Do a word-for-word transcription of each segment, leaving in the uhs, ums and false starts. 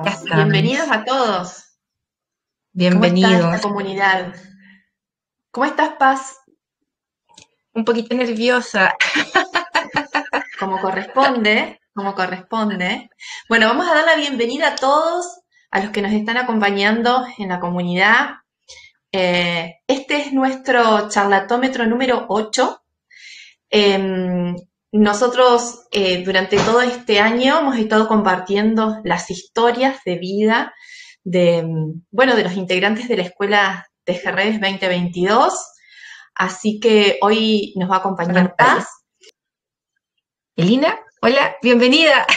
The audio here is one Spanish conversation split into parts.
Ya Bienvenidos estamos. a todos. ¿Cómo está esta Bienvenidos. comunidad? ¿Cómo estás, Paz? Un poquito nerviosa. Como corresponde, como corresponde. Bueno, vamos a dar la bienvenida a todos, a los que nos están acompañando en la comunidad. Eh, este es nuestro charlatómetro número ocho. Eh, nosotros eh, durante todo este año hemos estado compartiendo las historias de vida de, bueno, de los integrantes de la Escuela de Jerez veinte veintidós. Así que hoy nos va a La acompañar Paz. pantalla. Elina, hola, bienvenida.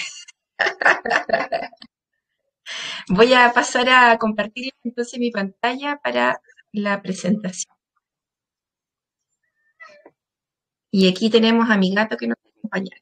Voy a pasar a compartir entonces mi pantalla para la presentación. Y aquí tenemos a mi gato que nos va a acompañar.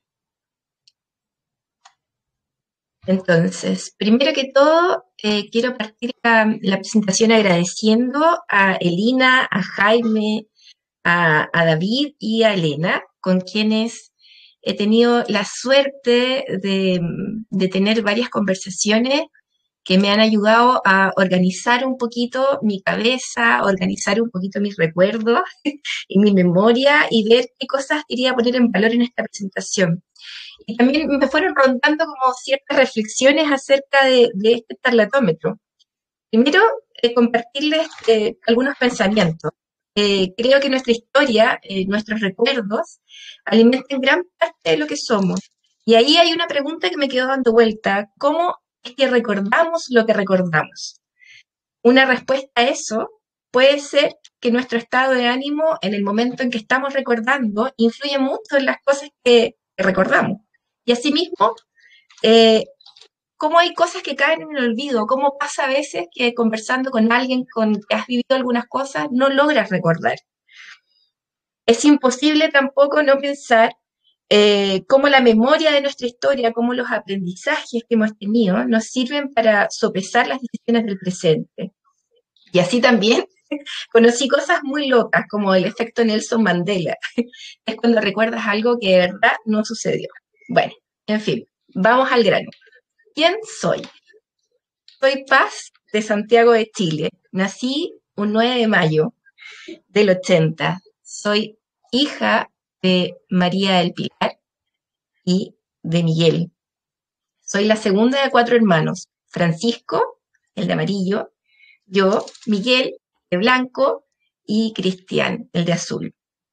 Entonces, primero que todo, eh, quiero partir la, la presentación agradeciendo a Elina, a Jaime, a, a David y a Elena, con quienes he tenido la suerte de, de tener varias conversaciones que me han ayudado a organizar un poquito mi cabeza, organizar un poquito mis recuerdos y mi memoria y ver qué cosas quería poner en valor en esta presentación. Y también me fueron rondando como ciertas reflexiones acerca de, de este tarlatómetro. Primero, eh, compartirles eh, algunos pensamientos. Eh, creo que nuestra historia, eh, nuestros recuerdos, alimentan gran parte de lo que somos. Y ahí hay una pregunta que me quedó dando vuelta. ¿Cómo es que recordamos lo que recordamos? Una respuesta a eso puede ser que nuestro estado de ánimo en el momento en que estamos recordando influye mucho en las cosas que, que recordamos. Y asimismo, eh, cómo hay cosas que caen en el olvido, cómo pasa a veces que conversando con alguien con que has vivido algunas cosas no logras recordar. Es imposible tampoco no pensar eh, cómo la memoria de nuestra historia, cómo los aprendizajes que hemos tenido nos sirven para sopesar las decisiones del presente. Y así también conocí cosas muy locas, como el efecto Nelson Mandela. Es cuando recuerdas algo que de verdad no sucedió. Bueno, en fin, vamos al grano. ¿Quién soy? Soy Paz de Santiago de Chile. Nací un nueve de mayo del ochenta. Soy hija de María del Pilar y de Miguel. Soy la segunda de cuatro hermanos. Francisco, el de amarillo, yo, Miguel, de blanco, y Cristian, el de azul.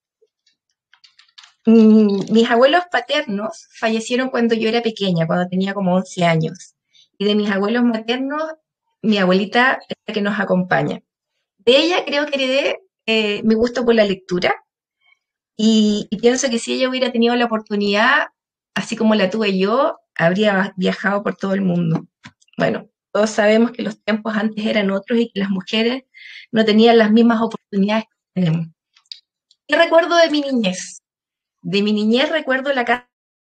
Mis abuelos paternos fallecieron cuando yo era pequeña, cuando tenía como once años. Y de mis abuelos maternos, mi abuelita es la que nos acompaña. De ella creo que heredé eh, mi gusto por la lectura y, y pienso que si ella hubiera tenido la oportunidad, así como la tuve yo, habría viajado por todo el mundo. Bueno, todos sabemos que los tiempos antes eran otros y que las mujeres no tenían las mismas oportunidades que tenemos. ¿Qué recuerdo de mi niñez? De mi niñez recuerdo la casa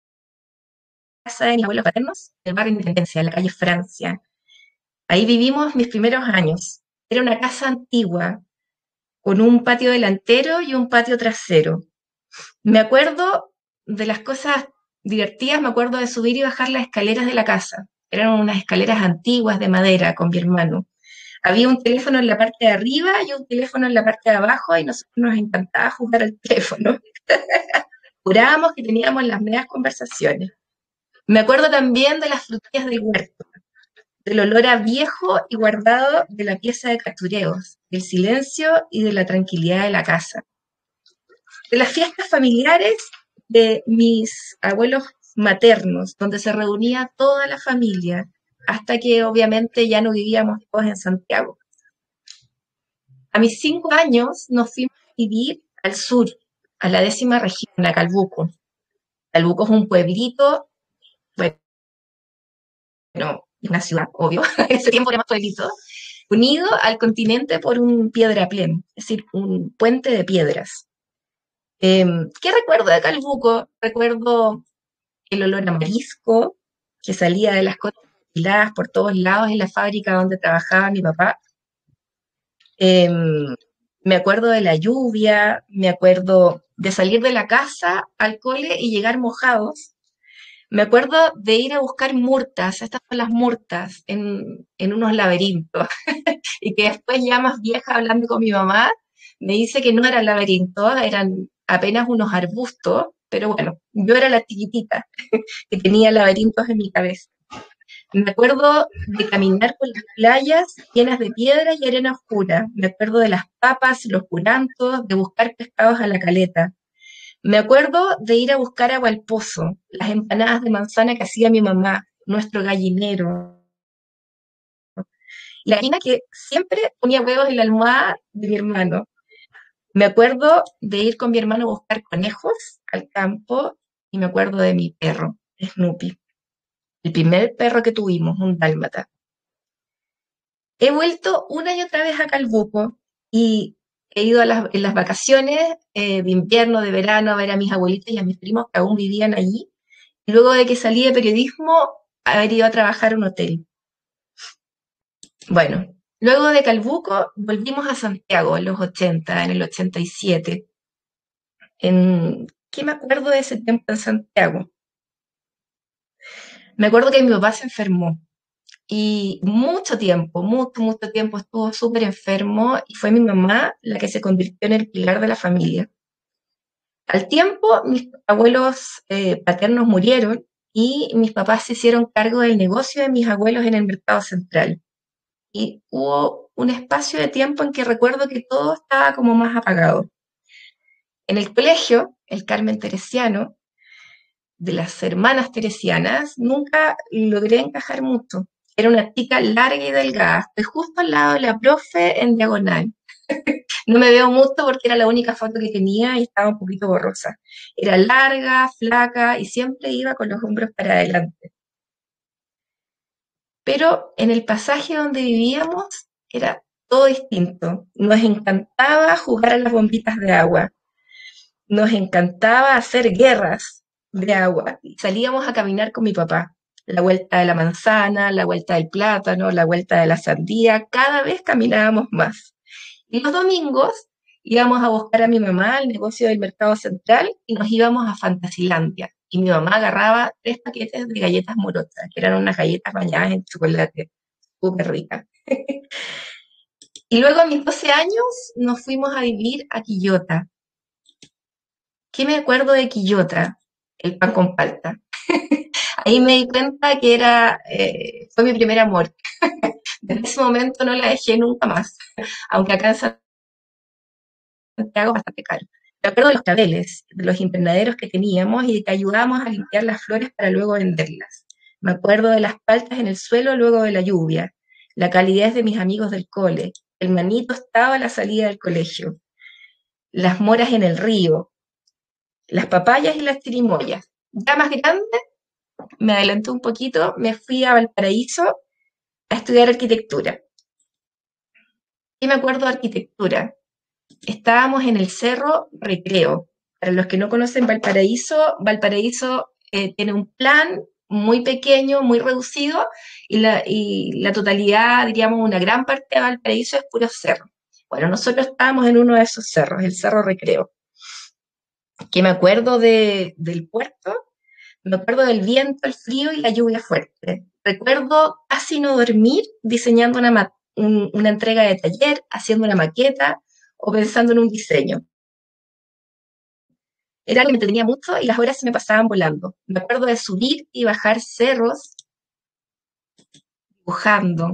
de mis abuelos paternos, en el barrio Independencia, en la calle Francia. Ahí vivimos mis primeros años. Era una casa antigua, con un patio delantero y un patio trasero. Me acuerdo de las cosas divertidas, me acuerdo de subir y bajar las escaleras de la casa. Eran unas escaleras antiguas de madera con mi hermano. Había un teléfono en la parte de arriba y un teléfono en la parte de abajo y nosotros nos encantaba jugar al teléfono. Jurábamos que teníamos las medias conversaciones. Me acuerdo también de las frutillas del huerto, del olor a viejo y guardado de la pieza de captureos, del silencio y de la tranquilidad de la casa. De las fiestas familiares de mis abuelos maternos, donde se reunía toda la familia, hasta que obviamente ya no vivíamos todos en Santiago. A mis cinco años nos fuimos a vivir al sur, a la décima región, a Calbuco. Calbuco es un pueblito, bueno, una ciudad, obvio, en ese tiempo era más pueblito, unido al continente por un piedraplén, es decir, un puente de piedras. Eh, ¿Qué recuerdo de Calbuco? Recuerdo el olor a marisco que salía de las costas apiladas por todos lados en la fábrica donde trabajaba mi papá. Eh, me acuerdo de la lluvia, me acuerdo de salir de la casa al cole y llegar mojados, Me acuerdo de ir a buscar murtas, estas son las murtas, en, en unos laberintos, y que después ya más vieja hablando con mi mamá, me dice que no eran laberintos, eran apenas unos arbustos, pero bueno, yo era la chiquitita que tenía laberintos en mi cabeza. Me acuerdo de caminar por las playas llenas de piedra y arena oscura. Me acuerdo de las papas, los curantos, de buscar pescados a la caleta. Me acuerdo de ir a buscar agua al pozo, las empanadas de manzana que hacía mi mamá, nuestro gallinero. La gallina que siempre ponía huevos en la almohada de mi hermano. Me acuerdo de ir con mi hermano a buscar conejos al campo y me acuerdo de mi perro, Snoopy, el primer perro que tuvimos, un dálmata. He vuelto una y otra vez a Calbuco y he ido a las, en las vacaciones eh, de invierno, de verano, a ver a mis abuelitos y a mis primos que aún vivían allí. Luego de que salí de periodismo, haber ido a trabajar a un hotel. Bueno, luego de Calbuco volvimos a Santiago en los ochenta, en el ochenta y siete. En, ¿Qué me acuerdo de ese tiempo en Santiago? Me acuerdo que mi papá se enfermó y mucho tiempo, mucho, mucho tiempo estuvo súper enfermo y fue mi mamá la que se convirtió en el pilar de la familia. Al tiempo, mis abuelos eh, paternos murieron y mis papás se hicieron cargo del negocio de mis abuelos en el mercado central. Y hubo un espacio de tiempo en que recuerdo que todo estaba como más apagado. En el colegio, el Carmen Teresiano, de las hermanas teresianas, nunca logré encajar mucho. Era una chica larga y delgada, estoy justo al lado de la profe en diagonal. No me veo mucho porque era la única foto que tenía y estaba un poquito borrosa. Era larga, flaca y siempre iba con los hombros para adelante. Pero en el pasaje donde vivíamos era todo distinto. Nos encantaba jugar a las bombitas de agua. Nos encantaba hacer guerras de agua. Salíamos a caminar con mi papá. La vuelta de la manzana, la vuelta del plátano, la vuelta de la sandía. Cada vez caminábamos más. Y los domingos íbamos a buscar a mi mamá al negocio del mercado central y nos íbamos a Fantasilandia. Y mi mamá agarraba tres paquetes de galletas morochas, que eran unas galletas bañadas en chocolate, súper ricas. Y luego a mis doce años nos fuimos a vivir a Quillota. ¿Qué me acuerdo de Quillota? El pan con palta. Ahí me di cuenta que era, eh, fue mi primer amor. Desde ese momento no la dejé nunca más, aunque acá en Santiago es bastante caro. Me acuerdo de los claveles, de los invernaderos que teníamos y de que ayudábamos a limpiar las flores para luego venderlas. Me acuerdo de las paltas en el suelo luego de la lluvia, la calidez de mis amigos del cole, el manito estaba a la salida del colegio, las moras en el río, las papayas y las chirimoyas. Ya más grande, me adelanté un poquito, me fui a Valparaíso a estudiar arquitectura. Y me acuerdo de arquitectura. Estábamos en el Cerro Recreo. Para los que no conocen Valparaíso, Valparaíso eh, tiene un plan muy pequeño, muy reducido, y la, y la totalidad, diríamos, una gran parte de Valparaíso es puro cerro. Bueno, nosotros estábamos en uno de esos cerros, el Cerro Recreo. Que me acuerdo de, del puerto, me acuerdo del viento, el frío y la lluvia fuerte. Recuerdo casi no dormir diseñando una, ma- un- una entrega de taller, haciendo una maqueta o pensando en un diseño. Era algo que me entretenía mucho y las horas se me pasaban volando. Me acuerdo de subir y bajar cerros dibujando.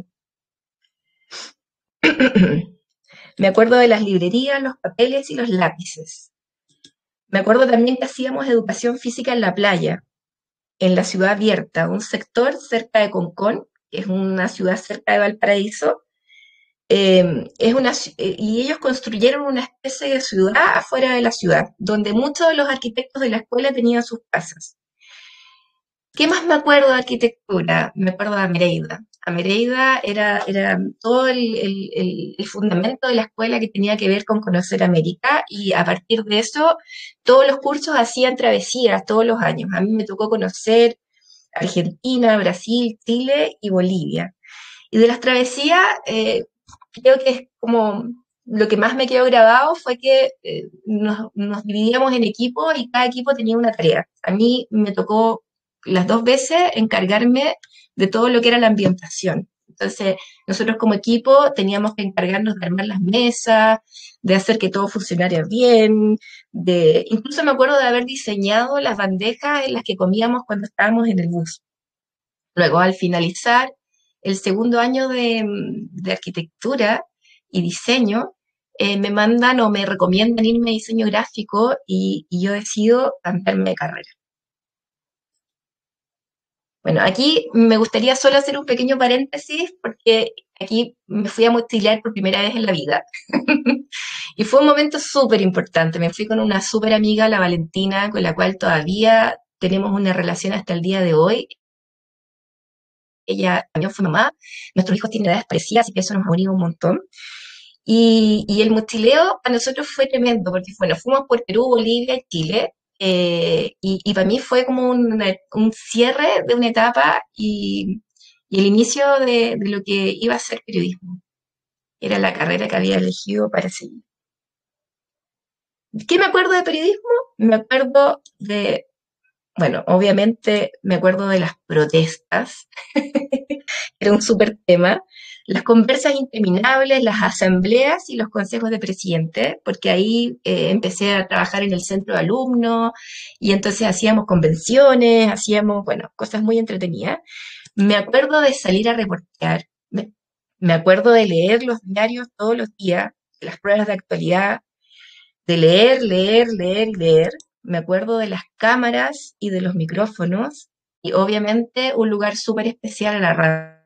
Me acuerdo de las librerías, los papeles y los lápices. Me acuerdo también que hacíamos educación física en la playa, en la ciudad abierta, un sector cerca de Concón, que es una ciudad cerca de Valparaíso. Eh, es una, eh, y ellos construyeron una especie de ciudad afuera de la ciudad, donde muchos de los arquitectos de la escuela tenían sus casas. ¿Qué más me acuerdo de arquitectura? Me acuerdo de Amereida. Amereida era, era todo el, el- el- el fundamento de la escuela que tenía que ver con conocer América y a partir de eso todos los cursos hacían travesías todos los años. A mí me tocó conocer Argentina, Brasil, Chile y Bolivia. Y de las travesías, eh, creo que es como lo que más me quedó grabado fue que eh, nos, nos dividíamos en equipos y cada equipo tenía una tarea. A mí me tocó las dos veces encargarme de todo lo que era la ambientación. Entonces, nosotros como equipo teníamos que encargarnos de armar las mesas, de hacer que todo funcionara bien, de, incluso me acuerdo de haber diseñado las bandejas en las que comíamos cuando estábamos en el bus. Luego, al finalizar el segundo año de, de arquitectura y diseño, eh, me mandan o me recomiendan irme a diseño gráfico y, y yo decido cambiarme de carrera. Bueno, aquí me gustaría solo hacer un pequeño paréntesis porque aquí me fui a mochilear por primera vez en la vida. Y fue un momento súper importante. Me fui con una súper amiga, la Valentina, con la cual todavía tenemos una relación hasta el día de hoy. Ella también fue mamá. Nuestros hijos tienen edades parecidas, así que eso nos ha unido un montón. Y, y el mochileo para nosotros fue tremendo, porque bueno, fuimos por Perú, Bolivia y Chile. Eh, y, y para mí fue como un, un cierre de una etapa y, y el inicio de, de lo que iba a ser periodismo. Era la carrera que había elegido para seguir. ¿Qué me acuerdo de periodismo? Me acuerdo de, bueno, obviamente me acuerdo de las protestas, era un súper tema, las conversas interminables, las asambleas y los consejos de presidente, porque ahí eh, empecé a trabajar en el centro de alumnos y entonces hacíamos convenciones, hacíamos, bueno, cosas muy entretenidas. Me acuerdo de salir a reportear, me, me acuerdo de leer los diarios todos los días, las pruebas de actualidad, de leer, leer, leer y leer. Me acuerdo de las cámaras y de los micrófonos y obviamente un lugar súper especial a la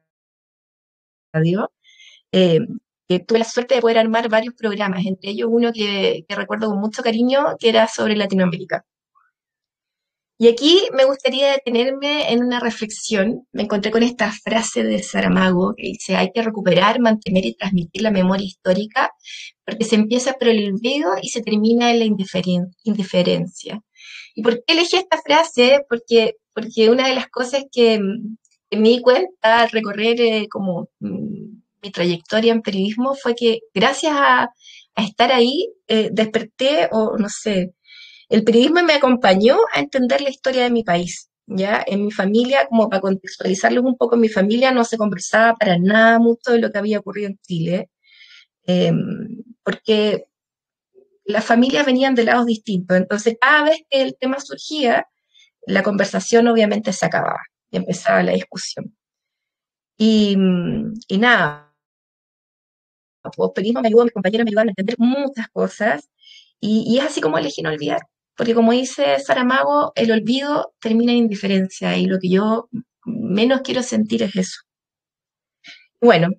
radio. Eh, que tuve la suerte de poder armar varios programas, entre ellos uno que, que recuerdo con mucho cariño, que era sobre Latinoamérica. Y aquí me gustaría detenerme en una reflexión. Me encontré con esta frase de Saramago que dice, hay que recuperar, mantener y transmitir la memoria histórica porque se empieza por el olvido y se termina en la indiferen- indiferencia. ¿Y por qué elegí esta frase? Porque, porque una de las cosas que, que me di cuenta al recorrer eh, como mm, mi trayectoria en periodismo fue que gracias a, a estar ahí eh, desperté o no sé, el periodismo me acompañó a entender la historia de mi país, ¿ya? En mi familia, como para contextualizarles un poco, en mi familia no se conversaba para nada mucho de lo que había ocurrido en Chile, eh, porque las familias venían de lados distintos, entonces cada vez que el tema surgía, la conversación obviamente se acababa y empezaba la discusión. Y, y nada, pues, periodismo me ayudó, mis compañeros me ayudaron a entender muchas cosas, y, y es así como elegí no olvidar. Porque como dice Saramago, el olvido termina en indiferencia y lo que yo menos quiero sentir es eso. Bueno,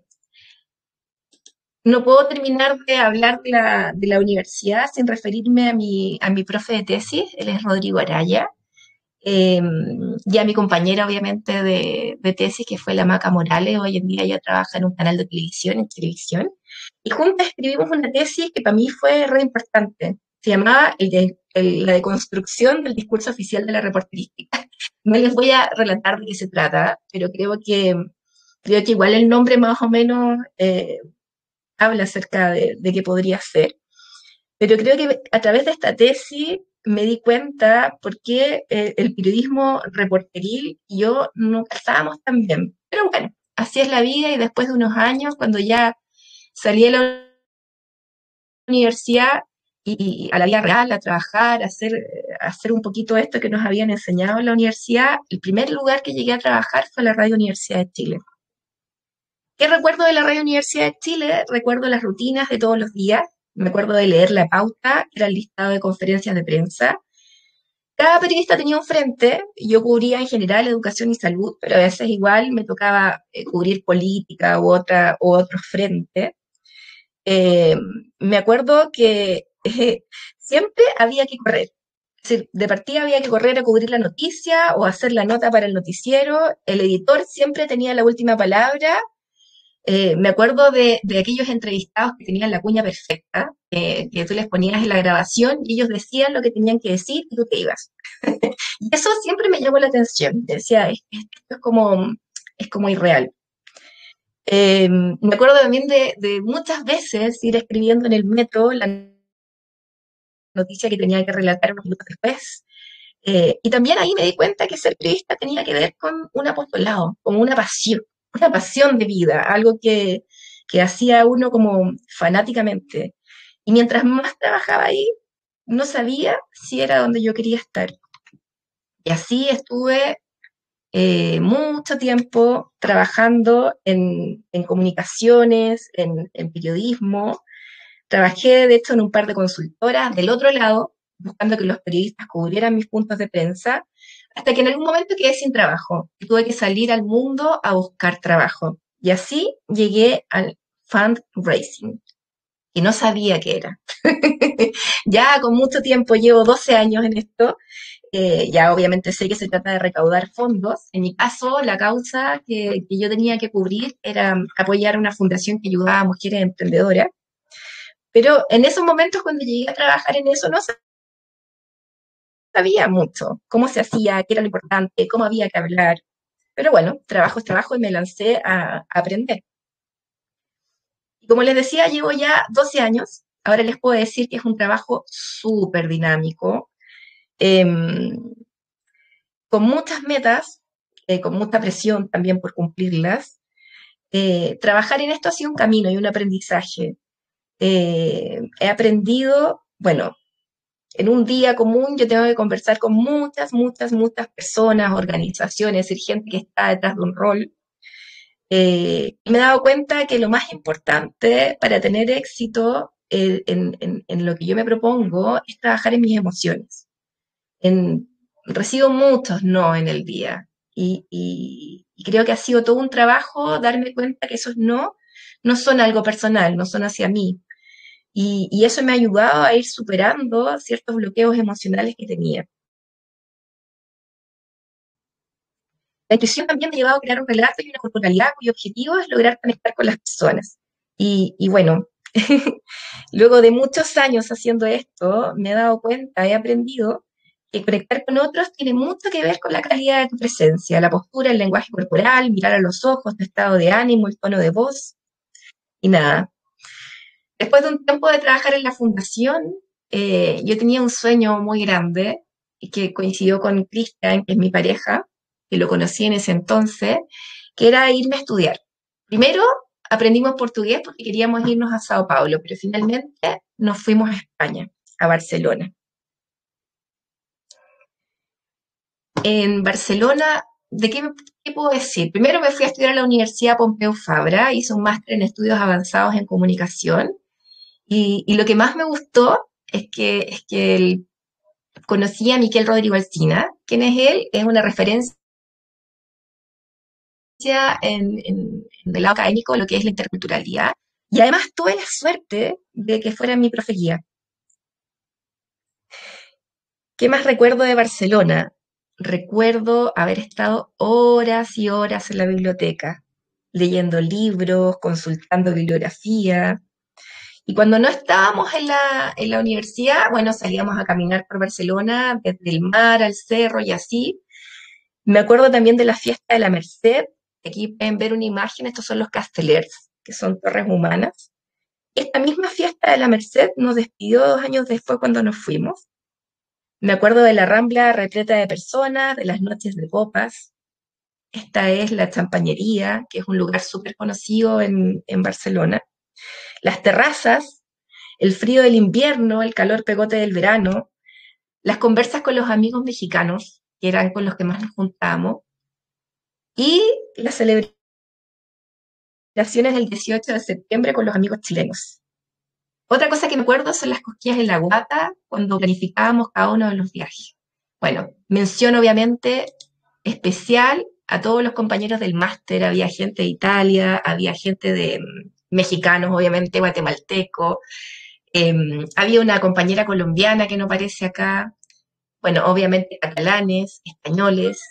no puedo terminar de hablar de la, de la universidad sin referirme a mi, a mi profe de tesis, él es Rodrigo Araya, eh, y a mi compañera obviamente de, de tesis, que fue la Maca Morales, hoy en día ella trabaja en un canal de televisión, en televisión, y juntas escribimos una tesis que para mí fue re importante. Se llamaba el de, el- la deconstrucción del discurso oficial de la reporterística. No les voy a relatar de qué se trata, pero creo que, creo que igual el nombre más o menos eh, habla acerca de, de qué podría ser. Pero creo que a través de esta tesis me di cuenta por qué eh, el periodismo reporteril y yo no casábamos tan bien. Pero bueno, así es la vida y después de unos años, cuando ya salí de la universidad y, y a la vida real, a trabajar, a hacer, a hacer un poquito esto que nos habían enseñado en la universidad, el primer lugar que llegué a trabajar fue la Radio Universidad de Chile. ¿Qué recuerdo de la Radio Universidad de Chile? Recuerdo las rutinas de todos los días, me acuerdo de leer la pauta, que era el listado de conferencias de prensa. Cada periodista tenía un frente, yo cubría en general educación y salud, pero a veces igual me tocaba eh, cubrir política u, otra, u otro frente. Eh, Me acuerdo que eh, siempre había que correr. Es decir, de partida había que correr a cubrir la noticia o hacer la nota para el noticiero. El editor siempre tenía la última palabra. Eh, me acuerdo de, de aquellos entrevistados que tenían la cuña perfecta, eh, que tú les ponías en la grabación y ellos decían lo que tenían que decir y tú te ibas. Y eso siempre me llamó la atención. Decía, "Es- esto es como, es como irreal". Eh, me acuerdo también de, de muchas veces ir escribiendo en el metro la noticia que tenía que relatar unos minutos después. Eh, y también ahí me di cuenta que ser periodista tenía que ver con un apostolado, como una pasión, una pasión de vida, algo que, que hacía uno como fanáticamente. Y mientras más trabajaba ahí, no sabía si era donde yo quería estar. Y así estuve eh, mucho tiempo trabajando en, en comunicaciones, en, en periodismo. Trabajé, de hecho, en un par de consultoras del otro lado, buscando que los periodistas cubrieran mis puntos de prensa, hasta que en algún momento quedé sin trabajo y tuve que salir al mundo a buscar trabajo. Y así llegué al fundraising, que no sabía qué era. Ya con mucho tiempo, llevo doce años en esto, eh, ya obviamente sé que se trata de recaudar fondos. En mi caso, la causa que, que yo tenía que cubrir era apoyar una fundación que ayudaba a mujeres emprendedoras. Pero en esos momentos, cuando llegué a trabajar en eso, no sabía mucho cómo se hacía, qué era lo importante, cómo había que hablar. Pero bueno, trabajo es trabajo y me lancé a, a aprender. Y como les decía, llevo ya doce años. Ahora les puedo decir que es un trabajo súper dinámico, eh, con muchas metas, eh, con mucha presión también por cumplirlas. Eh, trabajar en esto ha sido un camino y un aprendizaje. Eh, he aprendido, bueno, en un día común yo tengo que conversar con muchas, muchas, muchas personas, organizaciones, decir, gente que está detrás de un rol. Eh, y me he dado cuenta que lo más importante para tener éxito eh, en, en, en lo que yo me propongo es trabajar en mis emociones. En, recibo muchos no en el día y, y, y creo que ha sido todo un trabajo darme cuenta que esos no no son algo personal, no son hacia mí. Y, y eso me ha ayudado a ir superando ciertos bloqueos emocionales que tenía. La intuición también me ha llevado a crear un relato y una corporalidad cuyo objetivo es lograr conectar con las personas. Y, y bueno, luego de muchos años haciendo esto, me he dado cuenta, he aprendido que conectar con otros tiene mucho que ver con la calidad de tu presencia, la postura, el lenguaje corporal, mirar a los ojos, tu estado de ánimo, el tono de voz y nada. Después de un tiempo de trabajar en la fundación, eh, yo tenía un sueño muy grande y que coincidió con Cristian, que es mi pareja, que lo conocí en ese entonces, que era irme a estudiar. Primero aprendimos portugués porque queríamos irnos a Sao Paulo, pero finalmente nos fuimos a España, a Barcelona. En Barcelona, ¿de qué, qué puedo decir? Primero me fui a estudiar a la Universidad Pompeu Fabra, hice un máster en estudios avanzados en comunicación. Y, y lo que más me gustó es que, es que él, conocí a Miquel Rodrigo Alsina. ¿Quién es él? Es una referencia en, en, en el lado académico, lo que es la interculturalidad. Y además tuve la suerte de que fuera mi profe guía. ¿Qué más recuerdo de Barcelona? Recuerdo haber estado horas y horas en la biblioteca, leyendo libros, consultando bibliografía. Y cuando no estábamos en la, en la universidad, bueno, salíamos a caminar por Barcelona, desde el mar al cerro y así. Me acuerdo también de la fiesta de la Merced. Aquí pueden ver una imagen, estos son los Castellers, que son torres humanas. Esta misma fiesta de la Merced nos despidió dos años después cuando nos fuimos. Me acuerdo de la Rambla repleta de personas, de las noches de copas. Esta es la Champañería, que es un lugar súper conocido en, en Barcelona. Las terrazas, el frío del invierno, el calor pegote del verano, las conversas con los amigos mexicanos, que eran con los que más nos juntábamos, y las celebraciones del dieciocho de septiembre con los amigos chilenos. Otra cosa que me acuerdo son las cosquillas en la guata cuando planificábamos cada uno de los viajes. Bueno, mención obviamente especial a todos los compañeros del máster, había gente de Italia, había gente de mm, mexicanos, obviamente, guatemalteco, eh, había una compañera colombiana que no aparece acá, bueno, obviamente catalanes, españoles,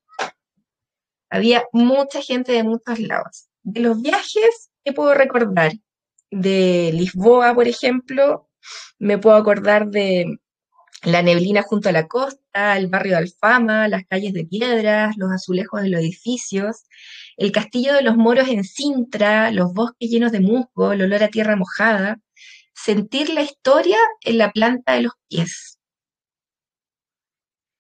había mucha gente de muchos lados. De los viajes, ¿qué puedo recordar? De Lisboa, por ejemplo, me puedo acordar de la neblina junto a la costa, el barrio de Alfama, las calles de piedras, los azulejos de los edificios, el castillo de los moros en Sintra, los bosques llenos de musgo, el olor a tierra mojada, sentir la historia en la planta de los pies.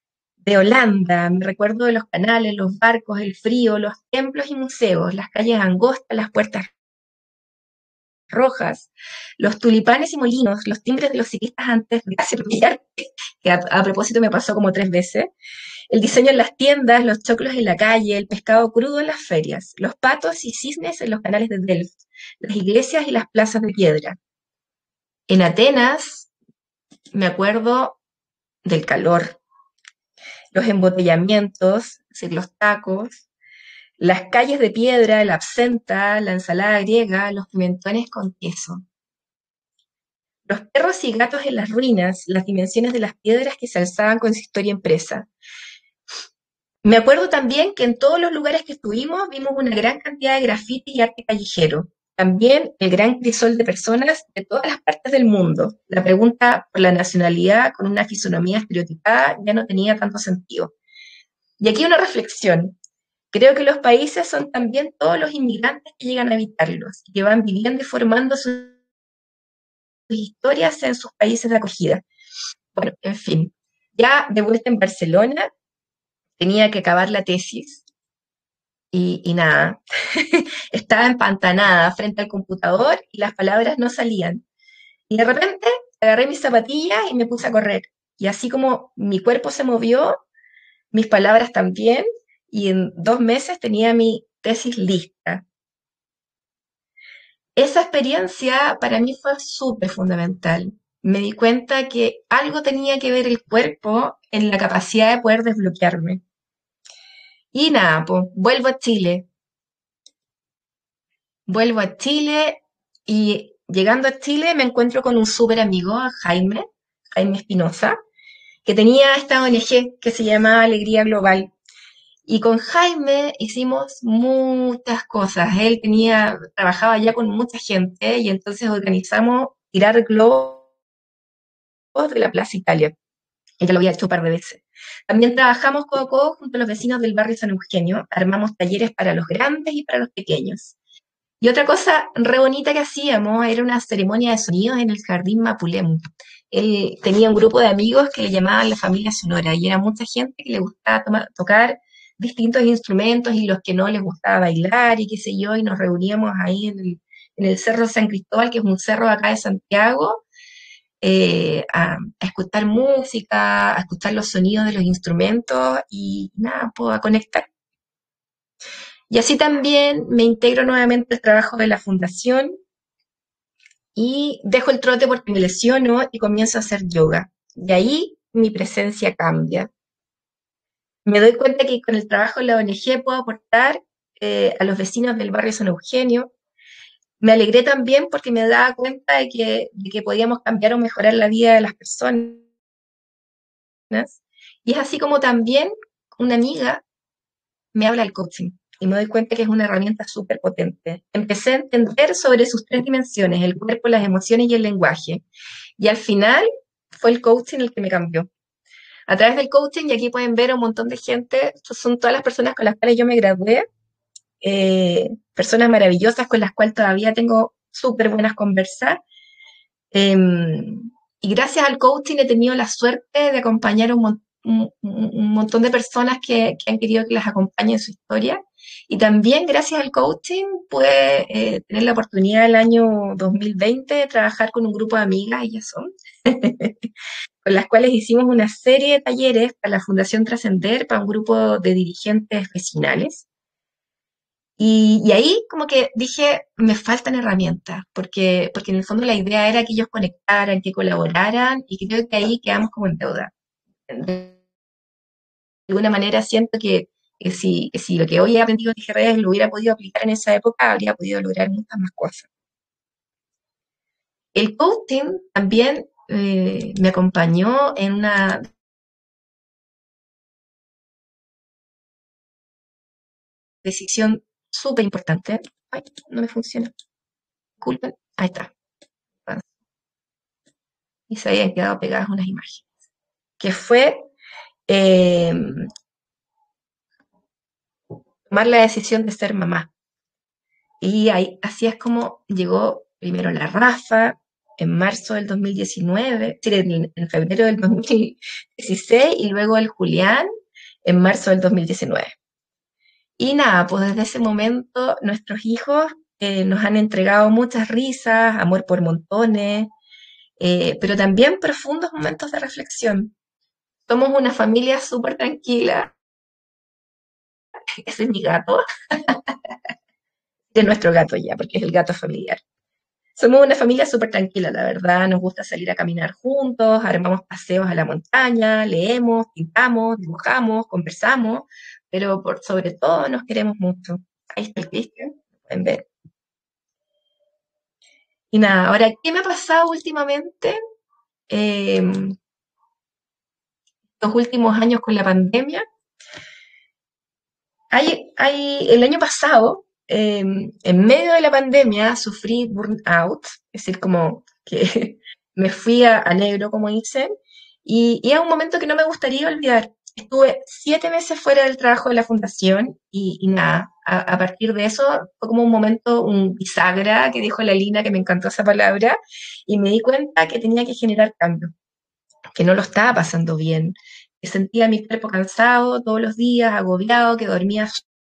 de Holanda, me recuerdo de los canales, los barcos, el frío, los templos y museos, las calles angostas, las puertas rojas, los tulipanes y molinos, los timbres de los ciclistas antes de atropellar, que a, a propósito me pasó como tres veces, el diseño en las tiendas, los choclos en la calle, el pescado crudo en las ferias, los patos y cisnes en los canales de Delft, las iglesias y las plazas de piedra. En Atenas me acuerdo del calor, los embotellamientos, es decir, los tacos, las calles de piedra, la absenta, la ensalada griega, los pimentones con queso. Los perros y gatos en las ruinas, las dimensiones de las piedras que se alzaban con su historia impresa. Me acuerdo también que en todos los lugares que estuvimos vimos una gran cantidad de grafitis y arte callejero. También el gran crisol de personas de todas las partes del mundo. La pregunta por la nacionalidad con una fisonomía estereotipada ya no tenía tanto sentido. Y aquí una reflexión. Creo que los países son también todos los inmigrantes que llegan a habitarlos, que van viviendo y formando sus historias en sus países de acogida. Bueno, en fin. Ya de vuelta en Barcelona, tenía que acabar la tesis y, y nada, estaba empantanada frente al computador y las palabras no salían. Y de repente agarré mis zapatillas y me puse a correr. Y así como mi cuerpo se movió, mis palabras también, y en dos meses tenía mi tesis lista. Esa experiencia para mí fue súper fundamental. Me di cuenta que algo tenía que ver el cuerpo en la capacidad de poder desbloquearme. Y nada, pues vuelvo a Chile. Vuelvo a Chile y llegando a Chile me encuentro con un súper amigo, Jaime, Jaime Espinosa, que tenía esta O N G que se llamaba Alegría Global. Y con Jaime hicimos muchas cosas. Él tenía, trabajaba ya con mucha gente y entonces organizamos tirar globos de la Plaza Italia. Ella lo había hecho un par de veces. También trabajamos codo a codo junto a los vecinos del barrio San Eugenio. Armamos talleres para los grandes y para los pequeños. Y otra cosa re bonita que hacíamos era una ceremonia de sonidos en el Jardín Mapulem. Él tenía un grupo de amigos que le llamaban la familia sonora y era mucha gente que le gustaba toma, tocar distintos instrumentos y los que no les gustaba bailar y qué sé yo, y nos reuníamos ahí en el, en el Cerro San Cristóbal, que es un cerro acá de Santiago, eh, a, a escuchar música, a escuchar los sonidos de los instrumentos y nada, pues a conectar. Y así también me integro nuevamente al trabajo de la fundación y dejo el trote porque me lesiono y comienzo a hacer yoga. Y ahí mi presencia cambia. Me doy cuenta que con el trabajo de la O N G puedo aportar eh, a los vecinos del barrio San Eugenio. Me alegré también porque me daba cuenta de que, de que podíamos cambiar o mejorar la vida de las personas. Y es así como también una amiga me habla del coaching y me doy cuenta que es una herramienta súper potente. Empecé a entender sobre sus tres dimensiones, el cuerpo, las emociones y el lenguaje. Y al final fue el coaching el que me cambió. A través del coaching, y aquí pueden ver un montón de gente, estos son todas las personas con las cuales yo me gradué, eh, personas maravillosas con las cuales todavía tengo súper buenas conversas. Eh, y gracias al coaching he tenido la suerte de acompañar un montón Un, un, montón de personas que, que, han querido que las acompañe en su historia. Y también gracias al coaching pude eh, tener la oportunidad el año dos mil veinte de trabajar con un grupo de amigas, ellas son, con las cuales hicimos una serie de talleres para la Fundación Trascender, para un grupo de dirigentes vecinales. Y, y ahí como que dije, me faltan herramientas, porque, porque en el fondo la idea era que ellos conectaran, que colaboraran, y creo que ahí quedamos como en deuda. De alguna manera siento que, que, si, que si lo que hoy he aprendido en T G R lo hubiera podido aplicar en esa época, habría podido lograr muchas más cosas. El coaching también eh, me acompañó en una decisión súper importante. Ay, no me funciona. Disculpen. Ahí está. Y se habían quedado pegadas unas imágenes. Que fue eh, tomar la decisión de ser mamá. Y ahí, así es como llegó primero la Rafa, en marzo del dos mil diecinueve, en, en febrero del dos mil dieciséis, y luego el Julián en marzo del dos mil diecinueve. Y nada, pues desde ese momento nuestros hijos eh, nos han entregado muchas risas, amor por montones, eh, pero también profundos momentos de reflexión. Somos una familia súper tranquila. Ese es mi gato, de nuestro gato ya, porque es el gato familiar. Somos una familia súper tranquila, la verdad. Nos gusta salir a caminar juntos, armamos paseos a la montaña, leemos, pintamos, dibujamos, conversamos, pero por sobre todo nos queremos mucho. Ahí está el Cristian, pueden ver. Y nada, ahora, ¿qué me ha pasado últimamente? Eh, los últimos años con la pandemia. Hay, hay, el año pasado, eh, en medio de la pandemia, sufrí burnout, es decir, como que me fui a, a negro, como dicen, y, y es un momento que no me gustaría olvidar. Estuve siete meses fuera del trabajo de la fundación y, y nada, a, a partir de eso fue como un momento, un bisagra que dijo la Lina, que me encantó esa palabra, y me di cuenta que tenía que generar cambio, que no lo estaba pasando bien, que sentía mi cuerpo cansado todos los días, agobiado, que dormía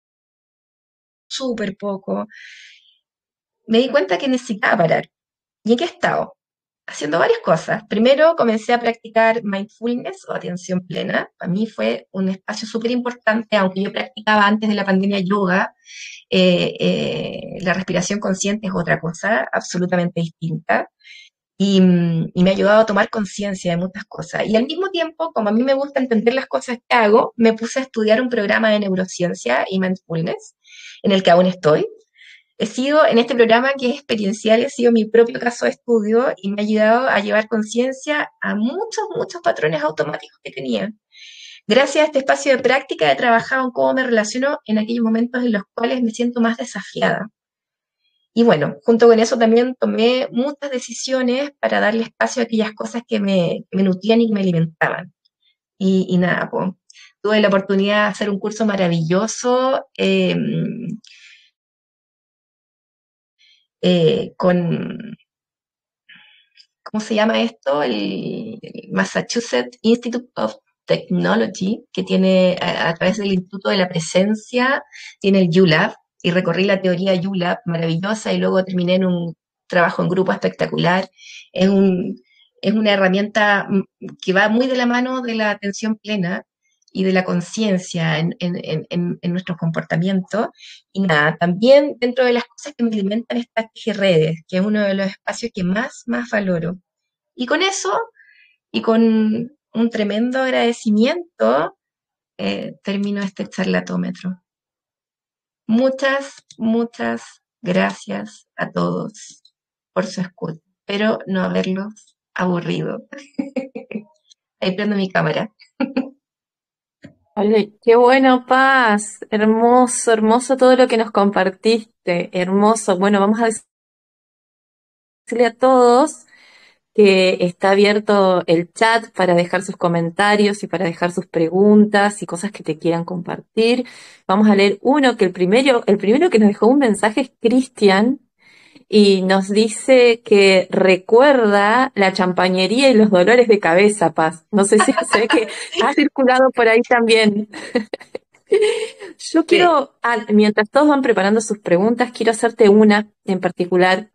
súper poco. Me di cuenta que necesitaba parar. ¿Y en qué he estado? Haciendo varias cosas. Primero comencé a practicar mindfulness o atención plena. Para mí fue un espacio súper importante, aunque yo practicaba antes de la pandemia yoga, eh, eh, la respiración consciente es otra cosa, absolutamente distinta. Y, mm, y me ha ayudado a tomar conciencia de muchas cosas. Y al mismo tiempo, como a mí me gusta entender las cosas que hago, me puse a estudiar un programa de neurociencia y mindfulness, en el que aún estoy. He sido, en este programa que es experiencial, he sido mi propio caso de estudio y me ha ayudado a llevar conciencia a muchos, muchos patrones automáticos que tenía. Gracias a este espacio de práctica he trabajado en cómo me relaciono en aquellos momentos en los cuales me siento más desafiada. Y bueno, junto con eso también tomé muchas decisiones para darle espacio a aquellas cosas que me, que me nutrían y que me alimentaban. Y, y nada, pues, tuve la oportunidad de hacer un curso maravilloso eh, eh, con, ¿cómo se llama esto? El, el Massachusetts Institute of Technology, que tiene a, a través del Instituto de la Presencia, tiene el U Lab, y recorrí la teoría U Lab maravillosa y luego terminé en un trabajo en grupo espectacular. Es, un, es una herramienta que va muy de la mano de la atención plena y de la conciencia en, en, en, en nuestros comportamientos. Y nada, también dentro de las cosas que me alimentan está Redes, que es uno de los espacios que más, más valoro. Y con eso, y con un tremendo agradecimiento, eh, termino este charlatómetro. Muchas, muchas gracias a todos por su escucha. Espero no haberlos aburrido. Ahí prendo mi cámara. Ole, qué bueno, Paz. Hermoso, hermoso todo lo que nos compartiste. Hermoso. Bueno, vamos a decirle a todos que está abierto el chat para dejar sus comentarios y para dejar sus preguntas y cosas que te quieran compartir. Vamos a leer uno que el primero, el primero que nos dejó un mensaje es Cristian y nos dice que recuerda la champañería y los dolores de cabeza, Paz. No sé si sé que ha circulado por ahí también. Yo Sí. quiero, ah, mientras todos van preparando sus preguntas, quiero hacerte una en particular.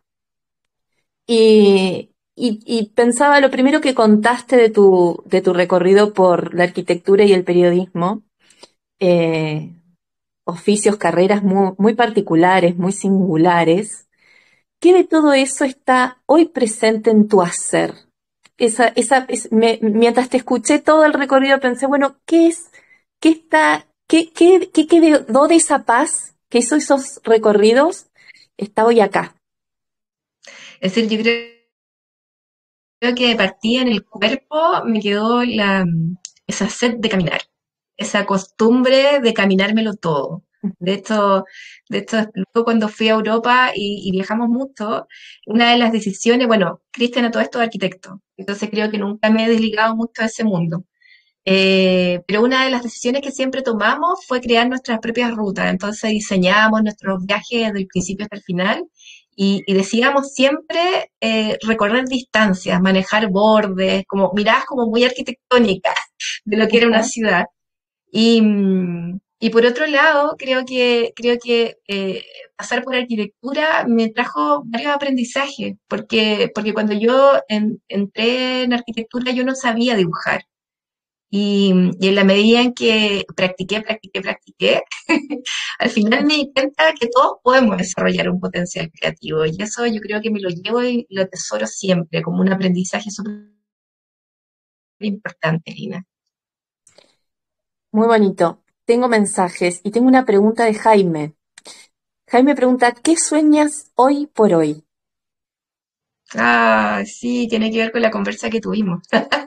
Y, y, y pensaba lo primero que contaste de tu, de tu recorrido por la arquitectura y el periodismo, eh, oficios, carreras muy, muy particulares, muy singulares. ¿Qué de todo eso está hoy presente en tu hacer? Esa, esa, es- me- mientras te escuché todo el recorrido pensé, bueno, ¿qué es, qué está, qué, qué, qué quedó de esa paz que hizo esos recorridos? Está hoy acá. Es decir, yo creo Creo que de partida en el cuerpo me quedó la, esa sed de caminar, esa costumbre de caminármelo todo. De hecho, de hecho, luego cuando fui a Europa y, y viajamos mucho, una de las decisiones, bueno, Cristian a todo esto es arquitecto, entonces creo que nunca me he desligado mucho de ese mundo. Eh, pero una de las decisiones que siempre tomamos fue crear nuestras propias rutas. Entonces diseñábamos nuestros viajes desde el principio hasta el final y, y decíamos siempre eh, recorrer distancias, manejar bordes, como miradas como muy arquitectónicas de lo que era una Ajá. ciudad. Y, mm, y por otro lado, creo que, creo que eh, pasar por arquitectura me trajo varios aprendizajes, porque, porque cuando yo en- entré en arquitectura yo no sabía dibujar. Y, y en la medida en que practiqué, practiqué, practiqué, al final me di cuenta que todos podemos desarrollar un potencial creativo. Y eso yo creo que me lo llevo y lo atesoro siempre como un aprendizaje súper importante, Lina. Muy bonito. Tengo mensajes y tengo una pregunta de Jaime. Jaime pregunta, ¿qué sueñas hoy por hoy? Ah, sí, tiene que ver con la conversa que tuvimos.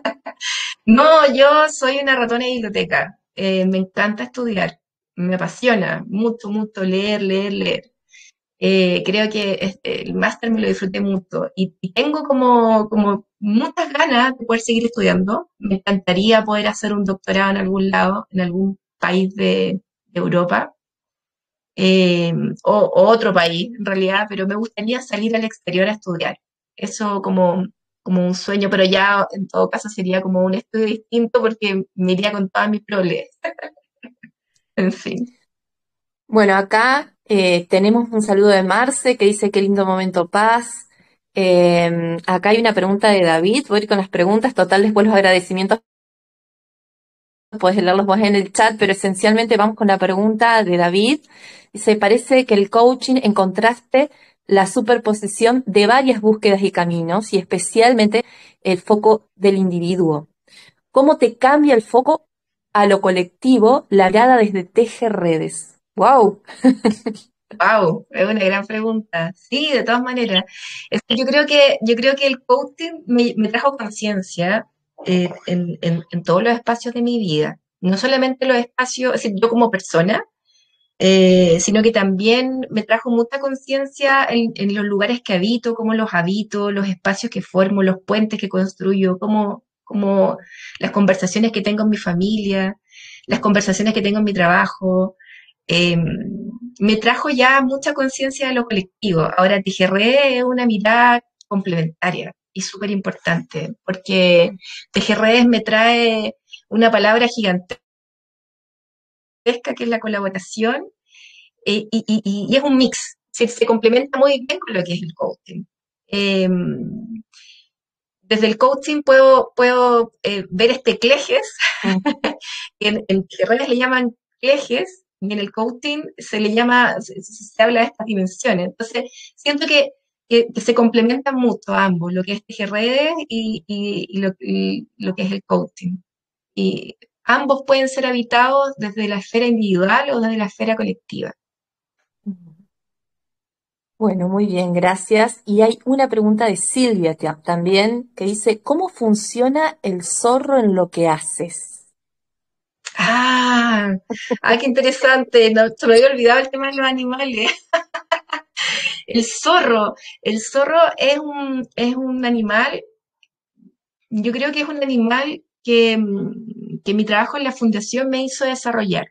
No, yo soy una ratona de biblioteca. Eh, me encanta estudiar. Me apasiona mucho, mucho leer, leer, leer. Eh, creo que este, el máster me lo disfruté mucho y, y tengo como, como muchas ganas de poder seguir estudiando. Me encantaría poder hacer un doctorado en algún lado, en algún país de, de Europa, eh, o, o otro país en realidad, pero me gustaría salir al exterior a estudiar. Eso como, como un sueño, pero ya en todo caso sería como un estudio distinto porque me iría con todas mis problemas. En fin. Bueno, acá eh, tenemos un saludo de Marce que dice qué lindo momento paz. Eh, acá hay una pregunta de David. Voy a ir con las preguntas. Total, después los agradecimientos puedes leerlos vos en el chat, pero esencialmente vamos con la pregunta de David. Dice, parece que el coaching encontraste la superposición de varias búsquedas y caminos y especialmente el foco del individuo. ¿Cómo te cambia el foco a lo colectivo la mirada desde Teje Redes? ¡Wow! Wow, es una gran pregunta. Sí, de todas maneras. Es que yo creo que, yo creo que el coaching me, me trajo conciencia eh, en, en- en todos los espacios de mi vida. No solamente los espacios, es decir, yo como persona, eh, sino que también me trajo mucha conciencia en, en los lugares que habito, cómo los habito, los espacios que formo, los puentes que construyo, cómo, cómo las conversaciones que tengo en mi familia, las conversaciones que tengo en mi trabajo. eh, Me trajo ya mucha conciencia de lo colectivo. Ahora, T G R es una mirada complementaria y súper importante, porque T G R me trae una palabra gigantesca que es la colaboración, eh, y, y- y- y es un mix, se, se complementa muy bien con lo que es el coaching. Eh, Desde el coaching puedo, puedo eh, ver este clejes, Mm. que en, en redes le llaman clejes, y en el coaching se le llama, se, se habla de estas dimensiones. Entonces, siento que, que, que se complementan mucho ambos, lo que es tejer redes y, y, y, lo, y lo que es el coaching. Y ambos pueden ser habitados desde la esfera individual o desde la esfera colectiva. Bueno, muy bien, gracias. Y hay una pregunta de Silvia ta- también que dice, ¿cómo funciona el zorro en lo que haces? Ah, ah, qué interesante. No, se me había olvidado el tema de los animales. El zorro. El zorro es un, es un animal, yo creo que es un animal que, mm, que mi trabajo en la fundación me hizo desarrollar.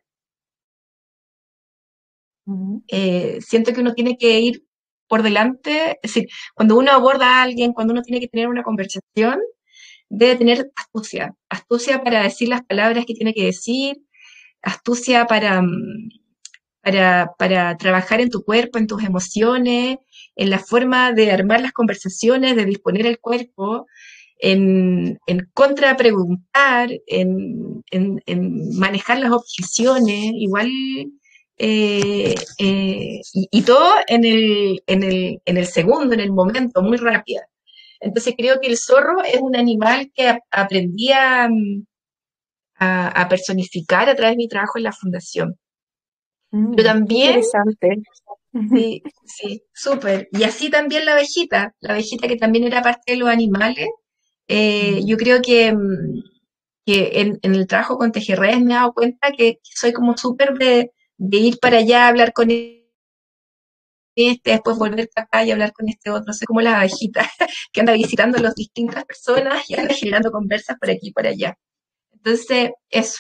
Ujú. Eh, siento que uno tiene que ir por delante, es decir, cuando uno aborda a alguien, cuando uno tiene que tener una conversación, debe tener astucia. Astucia para decir las palabras que tiene que decir, astucia para, mm, para, para trabajar en tu cuerpo, en tus emociones, en la forma de armar las conversaciones, de disponer el cuerpo, en, en contrapreguntar, en, en, en manejar las objeciones, igual, eh, eh, y, y todo en el, en, el, en el segundo, en el momento, muy rápida. Entonces creo que el zorro es un animal que a- aprendí a, a, a personificar a través de mi trabajo en la fundación. Pero Mm, qué también, interesante. sí, sí, súper. Y así también la abejita, la abejita que también era parte de los animales. Eh, yo Mm. creo que, mm, que en, en el trabajo con tejerredes me he dado cuenta que, que soy como súper de, de ir para allá, hablar con este, después volver para acá y hablar con este otro. Soy como la abejita que anda visitando a las distintas personas y anda generando conversas por aquí y por allá. Entonces, eso.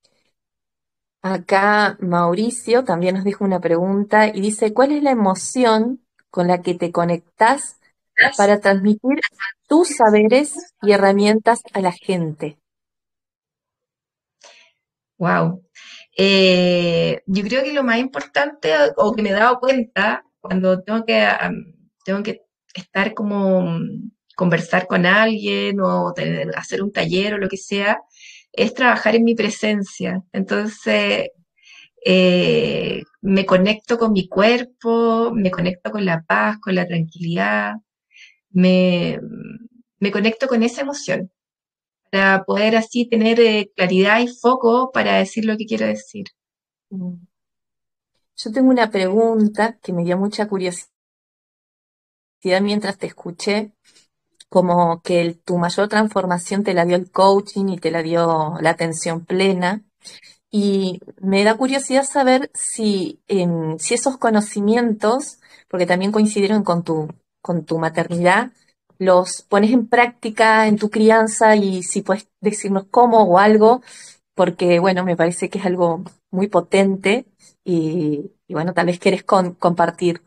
Acá Mauricio también nos dijo una pregunta y dice, ¿cuál es la emoción con la que te conectás para transmitir tus saberes y herramientas a la gente? Wow. Eh, yo creo que lo más importante o que me he dado cuenta cuando tengo que, am, tengo que estar como mm, conversar con alguien o tener- hacer un taller o lo que sea, es trabajar en mi presencia. Entonces, eh, me conecto con mi cuerpo, me conecto con la paz, con la tranquilidad, me, me conecto con esa emoción para poder así tener eh, claridad y foco para decir lo que quiero decir. Mm. Yo tengo una pregunta que me dio mucha curiosidad mientras te escuché, como que el- tu mayor transformación te la dio el coaching y te la dio la atención plena. Y me da curiosidad saber si, em, si esos conocimientos, porque también coincidieron con tu, con tu maternidad, los pones en práctica en tu crianza y si puedes decirnos cómo o algo, porque bueno, me parece que es algo muy potente y, y bueno, tal vez quieres con- compartir.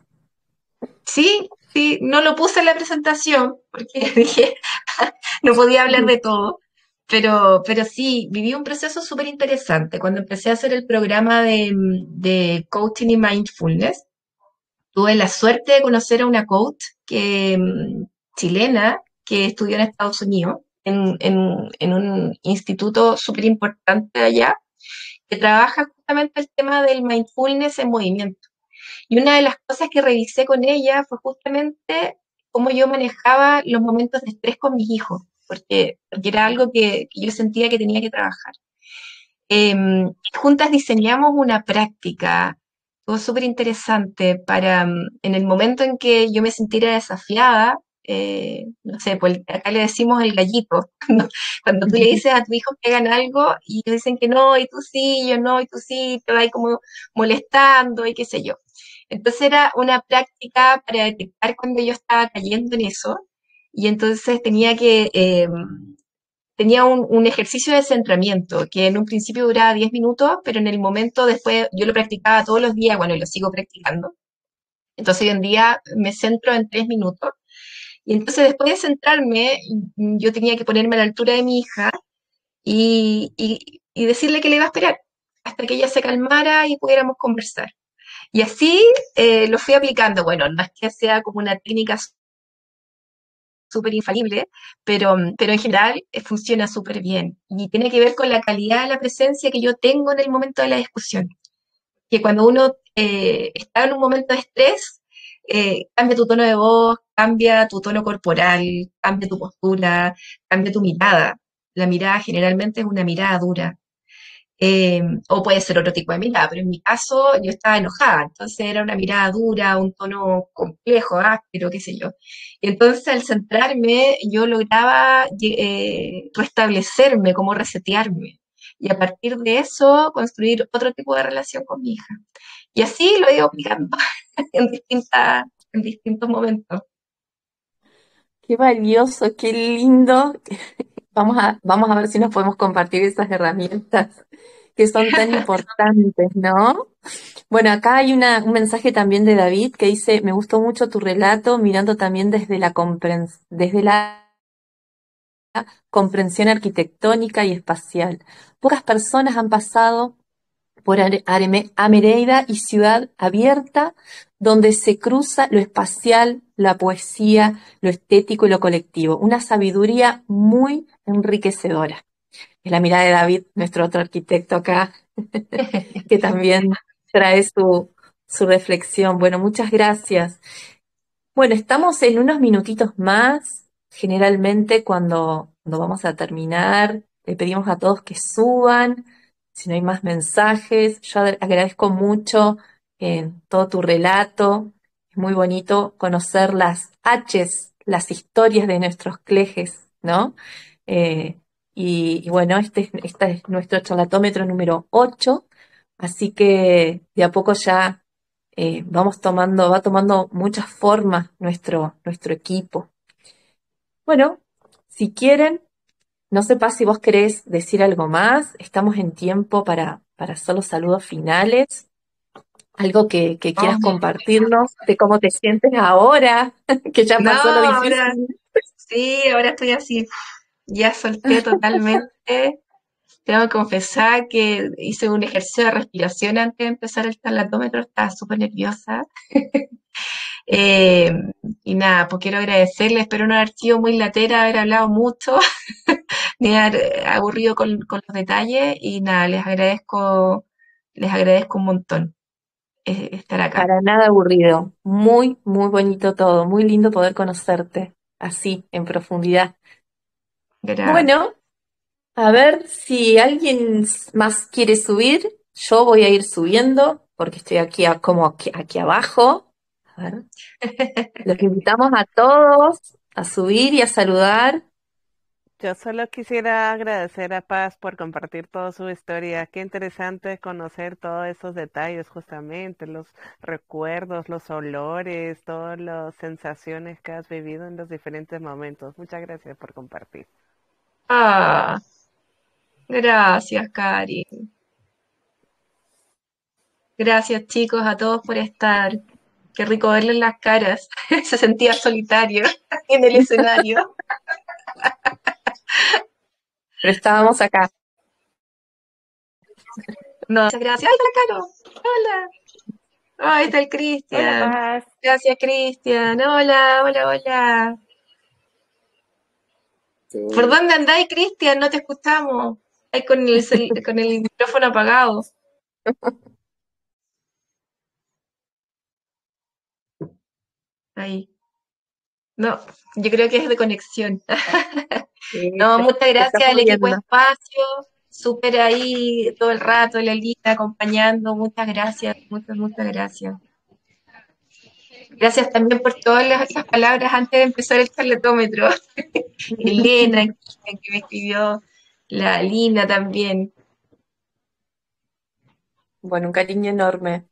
Sí, sí, no lo puse en la presentación porque dije, no podía hablar de todo, pero, pero sí, viví un proceso súper interesante. Cuando empecé a hacer el programa de, de coaching y mindfulness, tuve la suerte de conocer a una coach que, mm, chilena que estudió en Estados Unidos, en, en, en un instituto súper importante allá, que trabaja justamente el tema del mindfulness en movimiento. Y una de las cosas que revisé con ella fue justamente cómo yo manejaba los momentos de estrés con mis hijos, porque, porque era algo que, que yo sentía que tenía que trabajar. Eh, Juntas diseñamos una práctica, fue súper interesante para, mm, en el momento en que yo me sintiera desafiada, eh, no sé, pues acá le decimos el gallito, cuando, cuando tú le dices a tu hijo que hagan algo y ellos dicen que no, y tú sí, yo no, y tú sí, te va ahí como molestando y qué sé yo. Entonces era una práctica para detectar cuando yo estaba cayendo en eso y entonces tenía que, eh, tenía un, un, ejercicio de centramiento que en un principio duraba diez minutos, pero en el momento después yo lo practicaba todos los días, bueno, y lo sigo practicando. Entonces hoy en día me centro en tres minutos. Y entonces después de centrarme, yo tenía que ponerme a la altura de mi hija y, y, y decirle que le iba a esperar hasta que ella se calmara y pudiéramos conversar. Y así eh, lo fui aplicando. Bueno, no es que sea como una técnica súper infalible, pero, pero en general eh, funciona súper bien. Y tiene que ver con la calidad de la presencia que yo tengo en el momento de la discusión. Que cuando uno eh, está en un momento de estrés, eh, cambia tu tono de voz, cambia tu tono corporal, cambia tu postura, cambia tu mirada. La mirada generalmente es una mirada dura. Eh, o puede ser otro tipo de mirada, pero en mi caso yo estaba enojada, entonces era una mirada dura, un tono complejo, áspero, qué sé yo. Y entonces al centrarme yo lograba eh, restablecerme, como resetearme, y a partir de eso construir otro tipo de relación con mi hija. Y así lo he ido aplicando en, distintas, en distintos momentos. Qué valioso, qué lindo. Vamos a, vamos a ver si nos podemos compartir esas herramientas que son tan importantes, ¿no? Bueno, acá hay una, un mensaje también de David que dice, me gustó mucho tu relato, mirando también desde la comprens- desde la comprensión arquitectónica y espacial. Pocas personas han pasado por Are- Areme- Amereida y Ciudad Abierta, donde se cruza lo espacial, la poesía, lo estético y lo colectivo. Una sabiduría muy enriquecedora. Es la mirada de David, nuestro otro arquitecto acá, que también trae su, su reflexión. Bueno, muchas gracias. Bueno, estamos en unos minutitos más. Generalmente cuando, cuando vamos a terminar, le pedimos a todos que suban, si no hay más mensajes. Yo ag- agradezco mucho eh, todo tu relato. Es muy bonito conocer las H's, las historias de nuestros clejes, ¿no? Eh, y, y bueno, este, es- este es nuestro charlatómetro número ocho, así que de a poco ya eh, vamos tomando, va tomando muchas formas nuestro, nuestro equipo. Bueno, si quieren, no sé Paz, si vos querés decir algo más, estamos en tiempo para, para hacer los saludos finales, algo que, que Oh, quieras compartirnos de cómo te sientes ahora, que ya no, pasó lo ahora difícil. sí, ahora estoy así, ya solté totalmente. tengo que confesar que hice un ejercicio de respiración antes de empezar el talatómetro, estaba súper nerviosa. Eh, y nada, pues quiero agradecerles, espero no haber sido muy latera, haber hablado mucho, ni haber eh, aburrido con, con los detalles, y nada, les agradezco, les agradezco un montón eh, estar acá. Para nada aburrido. Muy, muy bonito todo. Muy lindo poder conocerte así, en profundidad. Gracias. Bueno, a ver si alguien s- más quiere subir. Yo voy a ir subiendo porque estoy aquí, a- como aquí, aquí abajo. A ver. Los invitamos a todos a subir y a saludar. Yo solo quisiera agradecer a Paz por compartir toda su historia. Qué interesante conocer todos esos detalles, justamente, los recuerdos, los olores, todas las sensaciones que has vivido en los diferentes momentos. Muchas gracias por compartir. Ah, gracias, Cari. Gracias, chicos, a todos por estar. Qué rico verles las caras. Se sentía solitario en el escenario. Pero estábamos acá. No, muchas gracias. ¡Ay, está la Caro! Hola. ¡Ay, está el Hola, Cristian! Paz. Gracias, Cristian. Hola, hola, hola. ¿Por Sí. dónde andáis, Cristian? No te escuchamos. Ahí con el, cel- con el micrófono apagado. Ahí. No, yo creo que es de conexión. Sí, No, se, muchas se está gracias al equipo moviendo. Espacio, súper ahí todo el rato, la lista acompañando, muchas gracias, muchas, muchas gracias. Gracias también por todas las, las palabras antes de empezar el charlatómetro. Elena, que que me escribió, la Lina también. Bueno, un cariño enorme.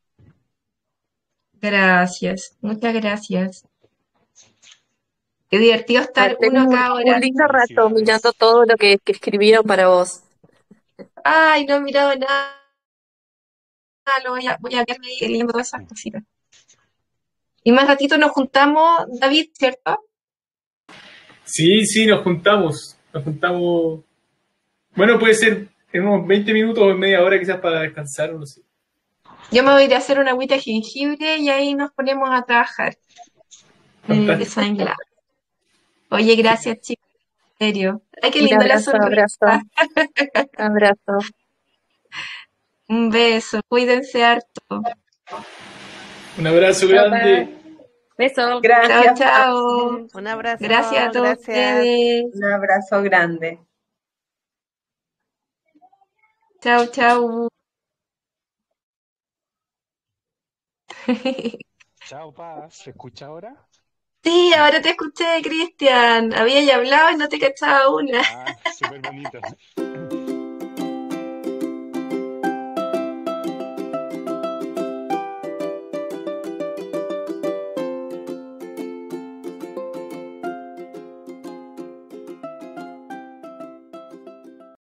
Gracias, muchas gracias. Qué divertido Ah, estar tengo uno un, acá un ahora. lindo rato mirando Felicidades. todo lo que, que escribieron para vos. Ay, no he mirado nada, lo voy a, voy a quedarme ahí leyendo todas esas cositas. Y más ratito nos juntamos, David, ¿cierto? Sí, sí, nos juntamos. Nos juntamos. Bueno, puede ser en unos veinte minutos o en media hora quizás para descansar o no sé. Yo me voy a ir a hacer una agüita de jengibre y ahí nos ponemos a trabajar en el Fantástico. Design Lab. Oye, gracias, chicos, en serio. Ay, qué Un linda la abrazo, sonrisa. abrazo, abrazo. Un beso, cuídense harto. Un abrazo Chao, Paz. grande. Beso. Chao, Gracias, chao. Paz. Un abrazo, Gracias a todos gracias. ustedes. Un abrazo grande. Chao, chao. Chao, Paz. ¿Se escucha ahora? Sí, ahora te escuché, Cristian. Había ya hablado y no te cachaba una. Ah, súper bonito.